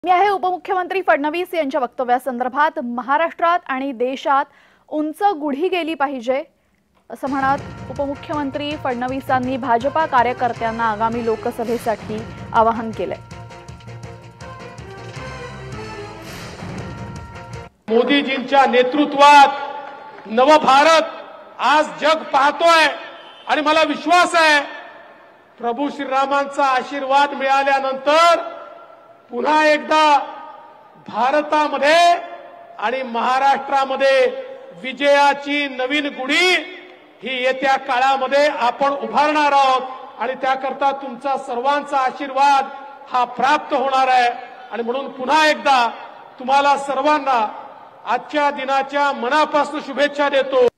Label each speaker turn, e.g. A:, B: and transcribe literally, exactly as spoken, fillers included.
A: मी आहे उपमुख्यमंत्री फडणवीस यांच्या वक्तव्यासंदर्भात महाराष्ट्रात आणि देशात उंच गुढी गेली पाहिजे असं म्हणत उपमुख्यमंत्री फडणवीसांनी भाजपा कार्यकर्त्यांना आगामी लोकसभेसाठी आवाहन केले।
B: मोदीजींच्या नेतृत्वात नव भारत आज जग पाहतोय आणि मला विश्वास आहे प्रभू श्रीरामांचा आशीर्वाद मिळाल्यानंतर पुन्हा एकदा भारतामध्ये आणि महाराष्ट्रामध्ये विजयाची नवीन गुढी ही येत्या काळामध्ये आपण उभारणार आहोत आणि त्याकरता तुमचा सर्वांचा आशीर्वाद हा प्राप्त होणार आहे। आणि म्हणून पुन्हा एकदा तुम्हाला सर्वांना आजच्या दिनाच्या मनापासून शुभेच्छा देतो।